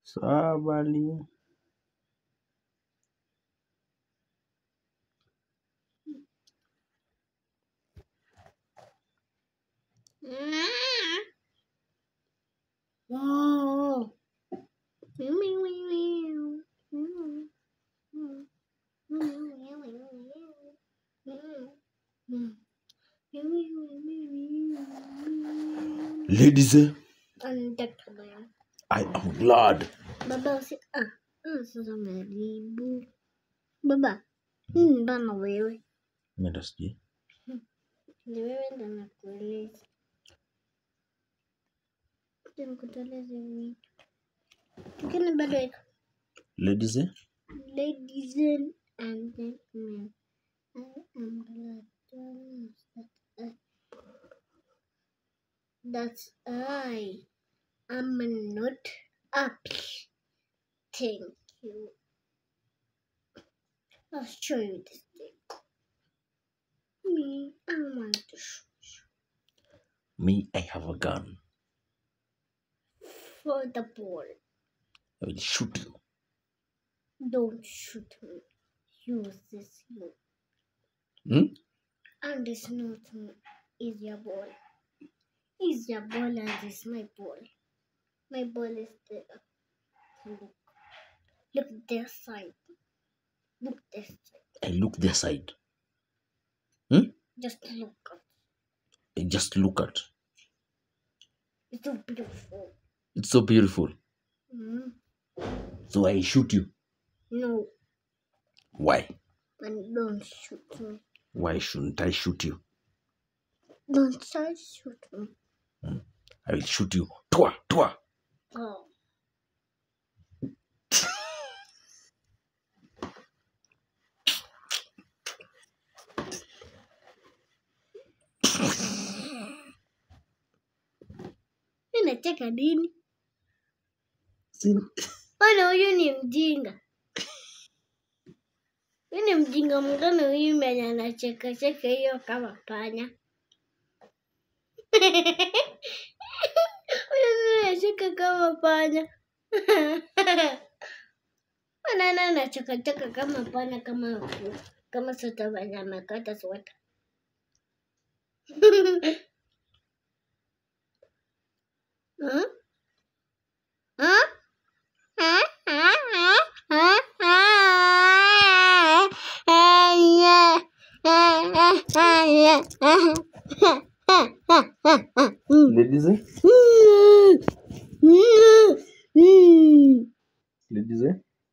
Sabali. Oh. Ladies, And gentlemen. I am glad. Baba si sasa umeharibu. Baba, bana wewe. Nenda sijui. Ni wewe ndo nakueleza. Nikuteleze vitu. Lakini bado iko. Ladies, Ladies and gentlemen, I am glad to announce that I am not happy. Thank you. I'll show you this thing. Me, I want to show you. me, I have a gun. For the ball. I will shoot you. Don't shoot me. Use this you. And it's not is your ball. Is your ball and it's my ball. My ball is there. Look their side. Look this side. I look their side. Just look at. I just look at. It's so beautiful. It's so beautiful. So I shoot you. No. Why? And don't shoot me. Why shouldn't I shoot you? Don't try to shoot me. I will shoot you. Twa, twa. Oh. Unacheka nini? Bwana huyu ni mjinga. Huyu ni mjinga mgani huyu mwenye anacheka cheka hiyo kama panya. Huyu anacheka kama panya. Bwana anacheka cheka kama panya kama sweta venye amekata sweta. Ladies, ladies,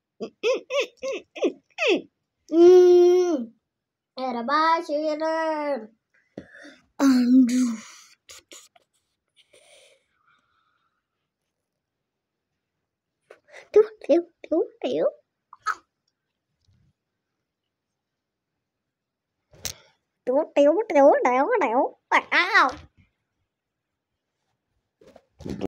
Era baixo, era. Andrew. Ow.